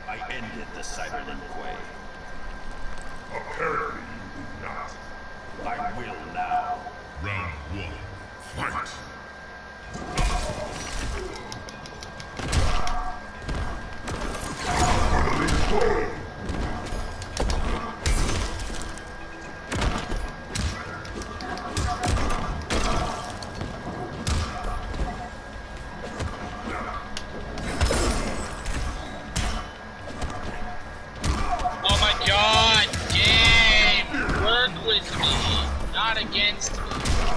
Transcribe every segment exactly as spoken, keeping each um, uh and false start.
I ended the Cyberlink way. Apparently you do not. I will now. Round one, fight! Oh my god, game! Work with me, not against me.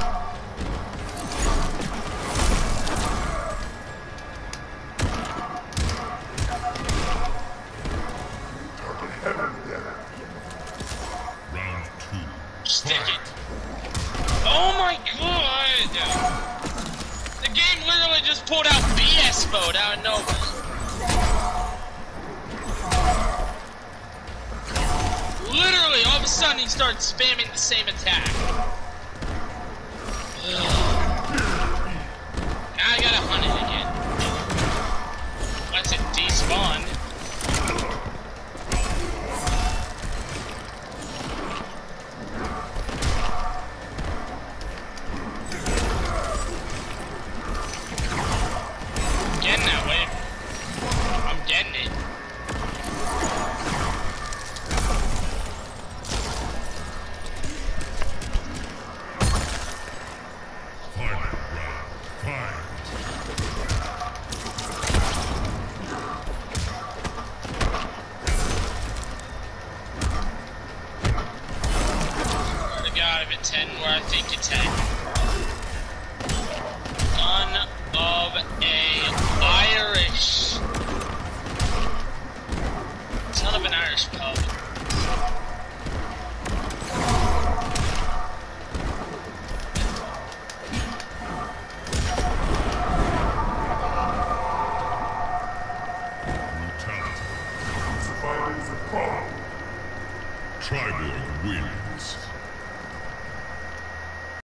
Round two. Stick it! Oh my god! The game literally just pulled out B S mode out of nowhere. Literally, all of a sudden he starts spamming the same attack. Now I gotta hunt it again. Once it despawned. Getting that way. I'm getting it. Final round, fight! Swear to God, if it's ten where I think it's ten. Son of a Irish. Son of an Irish pub. Brutality. Survival is a problem. Triborg wins.